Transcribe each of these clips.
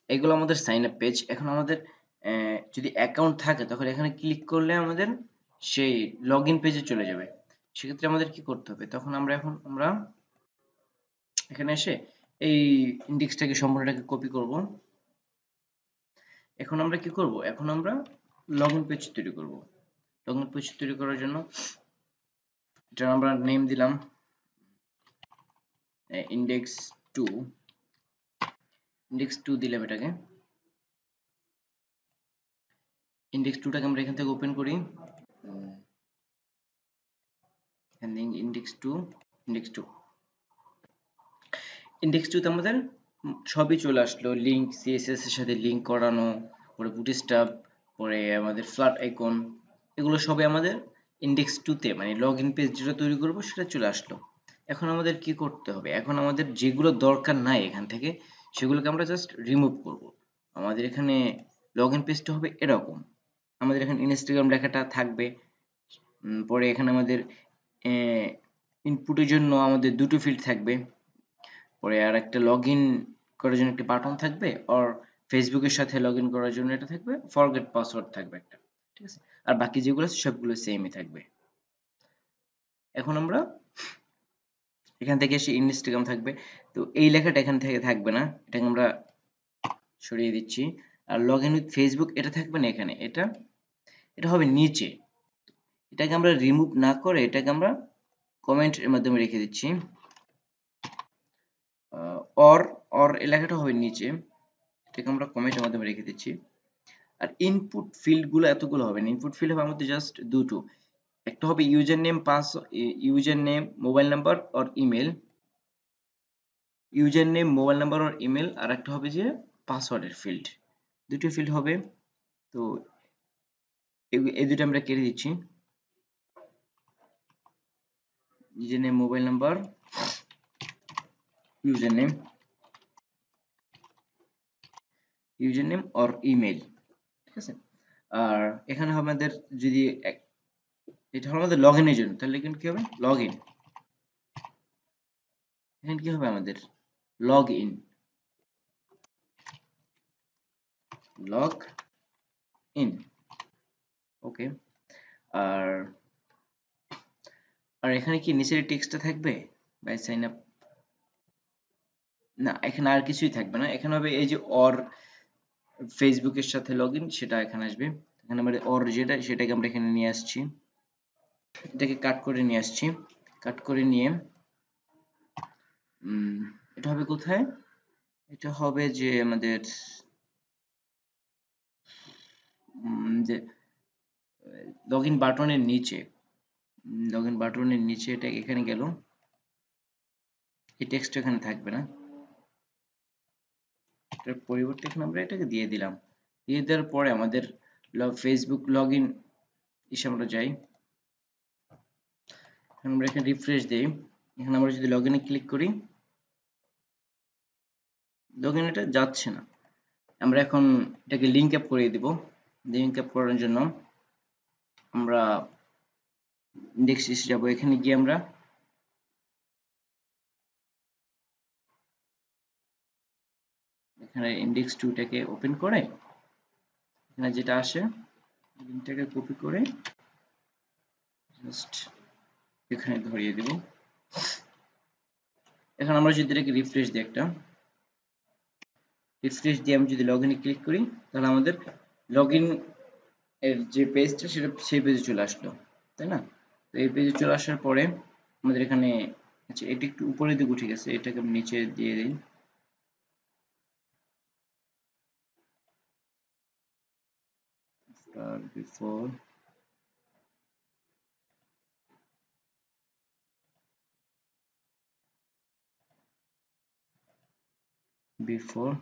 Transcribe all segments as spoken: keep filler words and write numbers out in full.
এগুলো আমাদের sign up page. এখন আমাদের আহ, যদি অ্যাকাউন্ট থাকে তখন এখানে ক্লিক করলে আমাদের সেই লগ ইন পেজে চলে যাবে। সেক্ষেত্রে আমাদের কি করতে হবে, তখন আমরা এখন আমরা এখানে এসে এই ইন্ডেক্সটাকে সম্পূর্ণটাকে কপি করব। এখন আমরা কি করব, এখন আমরা লগ ইন পেজ তৈরি করব। লগ ইন পেজ তৈরি করার জন্য এটা আমরা নেম দিলাম ইন্ডেক্স টু। ইন্ডেক্স টু দিলাম এটাকে। ইন্ডেক্স টুটাকে আমরা এখান থেকে ওপেন করি। Index two index two index টুতে আমাদের সবই চলে আসলো, লিঙ্ক সিএসএস এর সাথে লিঙ্ক করানো, পরে বুটস্ট্র্যাপ, পরে আমাদের ফ্ল্যাট আইকন, এগুলো সবই আমাদের ইন্ডেক্স টুতে মানে লগ ইন পেজ যেটা তৈরি করব সেটা চলে আসলো। এখন আমাদের কি করতে হবে, এখন আমাদের যেগুলো দরকার নাই এখান থেকে সেগুলোকে আমরা জাস্ট রিমুভ করব। আমাদের এখানে লগ ইন পেজটা হবে এরকম, আমাদের এখানে ইনস্টাগ্রাম লেখাটা থাকবে। উম, পরে এখানে আমাদের ইনপুটের জন্য আমাদের দুটো ফিল্ড থাকবে। পরে আর একটা লগ ইন করার জন্য একটা বাটন থাকবে, আর ফেসবুকের সাথে লগ ইন করার জন্য এটা থাকবে, ফরগেট পাসওয়ার্ড থাকবে একটা। ঠিক আছে, আর বাকি যেগুলো আছে সবগুলো সেমই থাকবে। এখন আমরা এখান থেকে এসে ইনস্টাগ্রাম থাকবে, তো এই লেখাটা এখান থেকে থাকবে না, এটাকে আমরা সরিয়ে দিচ্ছি। আর লগ ইন উইথ ফেসবুক এটা থাকবে না এখানে, এটা এটা হবে নিচে। এটাকে আমরা রিমুভ না করে এটাকে আমরা কমেন্টের মাধ্যমে রেখে দিচ্ছি। অর অর এই লেখাটা হবে নিচে, এটাকে আমরা কমেন্টের মাধ্যমে রেখে দিচ্ছি। আর ইনপুট ফিল্ড গুলো এতগুলো হবে না, ইনপুট ফিল্ড হবে আমাদের জাস্ট দুটো। একটা হবে user name pass user name mobile number আর email, user name mobile number আর ইমেল, আর একটা হবে যে পাসওয়ার্ডের ফিল্ড, দুটো ফিল্ড হবে। তো এই- এই দুটো আমরা কেটে দিচ্ছি, user name mobile number user name user name আর ইমেল। ঠিক আছে, আর এখানে আমাদের যদি এক- এটা হলো আমাদের লগ ইনের জন্য, তাহলে এখানে কি হবে লগ ইন, এখানে কি হবে আমাদের log in log in okay. আর আর এখানে কি নিচের টেক্সটটা থাকবে বাই সাইন আপ, না এখানে আর কিছুই থাকবে না, এখানে হবে এই যে অর ফেসবুকের সাথে লগ ইন সেটা এখানে আসবে। এখানে আমরা অর যেটা সেটাকে আমরা এখানে নিয়ে আসছি, এটাকে কাট করে নিয়ে আসছি, কাট করে নিয়ে উম, এটা হবে কোথায়, এটা হবে যে আমাদের উম, যে লগ ইন বাটনের নিচে, লগ ইন বাটনের নিচে এটা এখানে গেল, এই টেক্সট এখানে থাকবে না, এটার পরিবর্তে এখানে আমরা এটাকে দিয়ে দিলাম। দিয়ে দেওয়ার পরে আমাদের ফেসবুক লগ ইন এসে আমরা যাই, এখন আমরা এখানে রিফ্রেশ দেই। এখানে আমরা যদি লগ ইনে ক্লিক করি, লগ ইন এটা যাচ্ছে না। আমরা এখন এটাকে লিঙ্ক আপ করিয়ে দিব। লিঙ্ক আপ করার জন্য আমরা ইন্ডেক্স এসে যাব, এখানে গিয়ে আমরা এখানে ইন্ডেক্স টুটাকে ওপেন করে এখানে যেটা আসে লিঙ্কটাকে কপি করে জাস্ট এখানে ধরিয়ে দেব। এখন আমরা যদি এটাকে রিফ্রেশ দিই, একটা রিফ্রেশ দিয়ে আমি যদি লগ ইনে ক্লিক করি, তাহলে আমাদের লগ ইন এর যে পেজটা সেটা সেই পেজে চলে আসলো, তাই না? তো এই পেজে চলে আসার পরে আমাদের এখানে আচ্ছা এটা একটু উপরের দিকে উঠে গেছে, এটাকে আমি নিচে দিয়ে দিই। after before before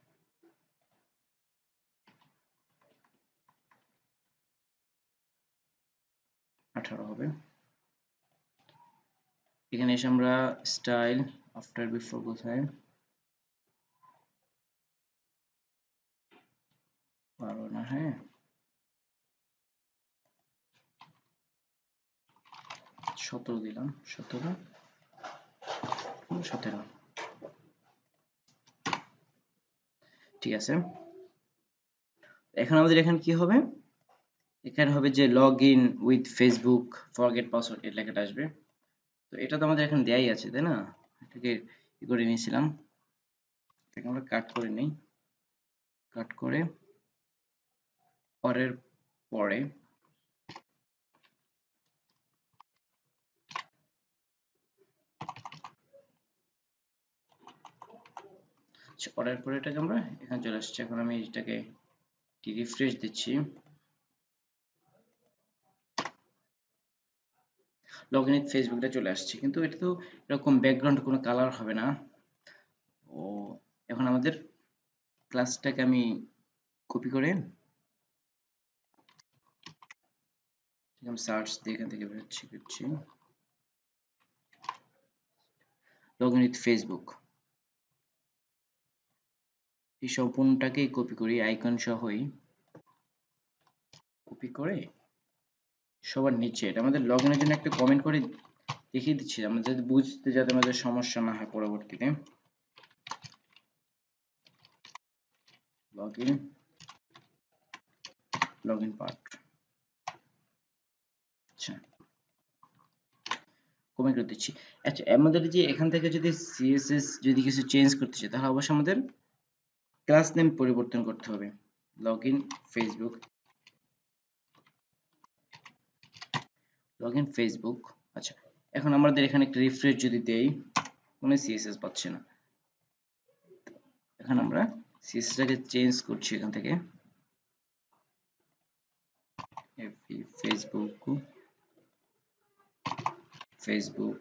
আঠারো হবে। এখানে এসে আমরা স্টাইল আফটার বিফোর কোথায়, পারো না, হ্যাঁ সতেরো দিলাম, সতেরো সতেরো। ঠিক আছে, এখন আমাদের এখানে কি হবে, এখানে হবে যে log in with Facebook forget password এই লেখাটা আসবে। তো এটা তো আমাদের এখন দেয়াই আছে তাই না, এটাকে ই করে নিয়েছিলাম, এটাকে আমরা কাট করে নিই, কাট করে পরের পরে পরের পরে এটাকে আমরা এখানে চলে আসছি। এখন আমি এটাকে রিফ্রেশ দিচ্ছি, লগইন উইথ ফেসবুকটা চলে আসছে, কিন্তু এটা তো এরকম ব্যাকগ্রাউন্ড কোনো কালার হবে না। ও এখন আমাদের ক্লাসটাকে আমি কপি করে আমি সার্চ দিয়ে এখান থেকে বের হচ্ছি করছি লগইন উইথ ফেসবুক, এই সম্পূর্ণটাকেই কপি করি আইকন সহই, কপি করে সবার নিচে এটা আমাদের লগইনের জন্য একটা কমেন্ট করে দেখিয়ে দিচ্ছি, আমরা যাতে বুঝতে যাতে আমাদের সমস্যা না হয় পরবর্তীতে। লগইন লগইন পার্ট, আচ্ছা কমেন্ট করে দিচ্ছি। আচ্ছা আমাদের যে এখান থেকে যদি সিএসএস যদি কিছু চেঞ্জ করতে চাই তাহলে অবশ্যই আমাদের ক্লাস নেম পরিবর্তন করতে হবে, লগইন ফেসবুক, লগইন ফেসবুক। আচ্ছা এখন আমাদের এখানে একটা রিফ্রেশ যদি দেই কোনো সিএসএস পাচ্ছে না, এখন আমরা সিএসএসটাকে চেঞ্জ করছি এখান থেকে ফেসবুক ফেসবুক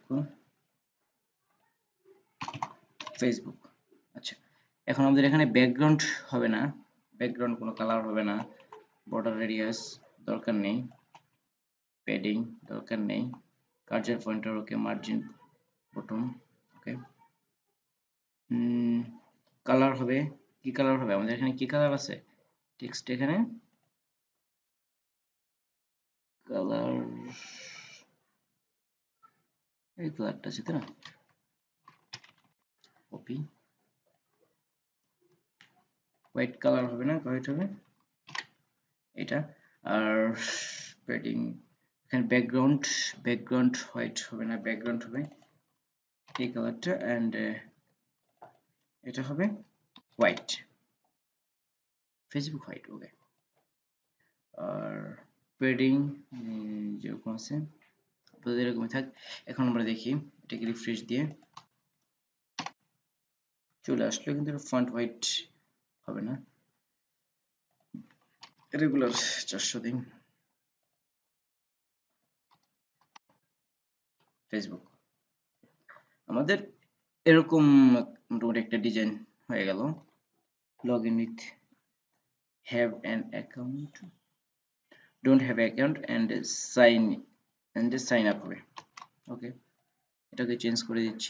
ফেসবুক। আচ্ছা এখন আমাদের এখানে ব্যাকগ্রাউন্ড হবে না, ব্যাকগ্রাউন্ড কোনো কালার হবে না, বর্ডার রেডিয়াস দরকার নেই, প্যাডিং দরকার নেই, cursor pointer okay, margin button okay, colour হবে কি কালার হবে, আমাদের এখানে কি কালার আছে টেক্সট, এখানে কালার এই কালারটা আছে তাই না, কপি, হোয়াইট কালার হবে না, হোয়াইট হবে এটা, আর প্যাডিং এখানে ব্যাকগ্রাউন্ড ব্যাকগ্রাউন্ড হোয়াইট হবে না, ব্যাকগ্রাউন্ড হবে এই কালারটা, এন্ড এটা হবে হোয়াইট, ফেসবুক হোয়াইট ওকে। আর প্যাডিং যেরকম আছে আপনাদের এরকমই থাক। এখন আমরা দেখি এটাকে রিফ্রেশ দিয়ে চলে আসলো, কিন্তু ফন্ট হোয়াইট হবে না, রেগুলার চারশো দিন ফেসবুক, আমাদের এরকম মোটামুটি একটা ডিজাইন হয়ে গেল। Log in with have an account, don't have account and sign and sign up হবে ওকে, এটাকে চেঞ্জ করে দিচ্ছি,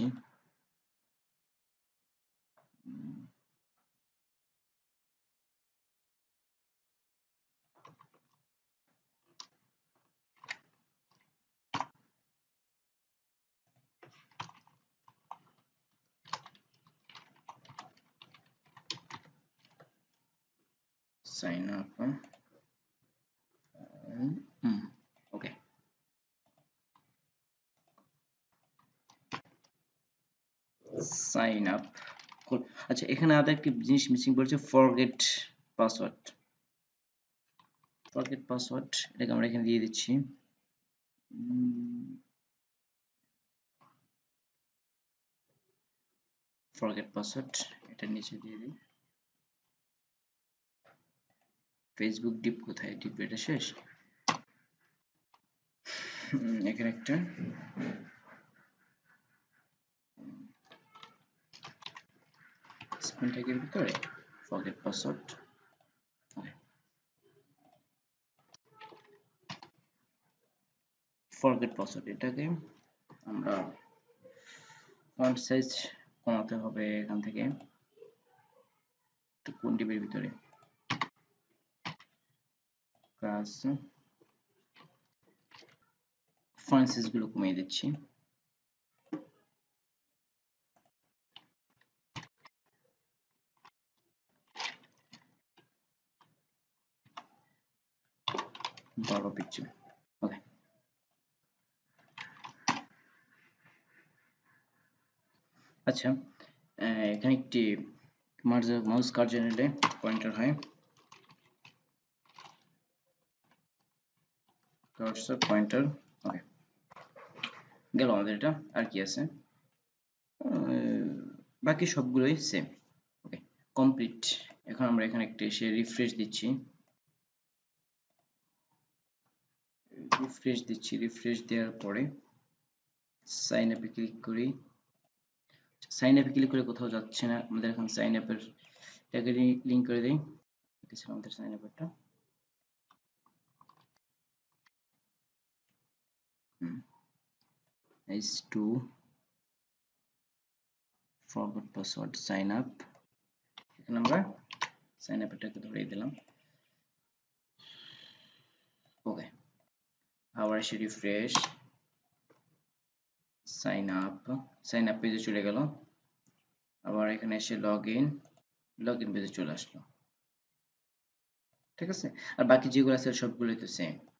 sign up okay. Sign up, আচ্ছা এখানে আরেকটা একটি জিনিস মিসিং পড়ছে, ফরগেট পাসওয়ার্ড, ফরগেট পাসওয়ার্ড এটাকে আমরা এখানে দিয়ে দিচ্ছি, ফরগেট পাসওয়ার্ড এটার নিচে দিয়ে দিই, ফেসবুক ডিপ কোথায়, ডিপ এটা শেষ, এখানে একটা স্পেল ট্যাগের ভিতরে ফরগেট পাসওয়ার্ড, ফরগেট পাসওয়ার্ড এটাকে আমরা ফন্ট সাইজ কমাতে হবে এখান থেকে, তো কোন ডিপের ভিতরে ক্লাস ফন্ট সাইজ গুলো কমিয়ে দিচ্ছি, বারো পিক্সেল। ওকে, আচ্ছা এখানে একটি মাউস কার্সর নিলে পয়েন্টার হয়, কার্সর পয়েন্টার। ওকে, গেল আমাদের এটা। আর কি আছে? বাকি সবগুলোই সেম। ওকে, কমপ্লিট। এখন আমরা এখানে একটা এসে রিফ্রেশ দিচ্ছি, রিফ্রেশ দিচ্ছি রিফ্রেশ দেওয়ার পরে সাইন আপে ক্লিক করি। সাইন আপে ক্লিক করে কোথাও যাচ্ছে না, আমাদের এখন সাইন আপের ট্যাগে লিংক করে দেই। এটা ছিল আমাদের সাইন আপেরটা। H two forgot password sign up. এখানে আমরা সাইন আপেরটাকে ধরিয়ে দিলাম। ওকে, আবার এসে refresh, sign up, sign up পেজে চলে গেল। আবার এখানে এসে লগ ইন, লগ ইন পেজে চলে আসলো। ঠিক আছে, আর বাকি যেগুলো আছে সবগুলোই তো সেম।